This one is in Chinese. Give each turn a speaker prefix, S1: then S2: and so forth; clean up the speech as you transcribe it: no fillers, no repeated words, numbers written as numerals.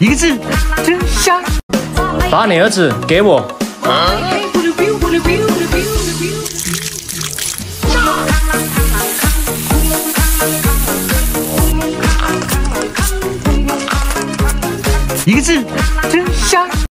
S1: 一个字，真香。
S2: 把你儿子给我。
S1: 一个字，真香。